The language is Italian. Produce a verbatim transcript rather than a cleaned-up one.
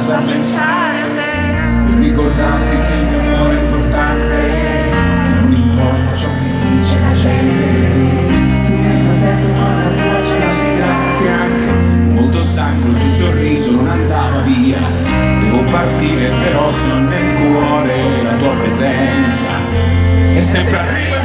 possa pensare a te, per ricordarti che il mio amore è importante, che non importa ciò che dice la gente. Tu mi hai protetto con la tua gelosità, che anche molto stanco il tuo sorriso non andava via. Devo partire però sono nel cuore, la tua presenza è sempre arrivata.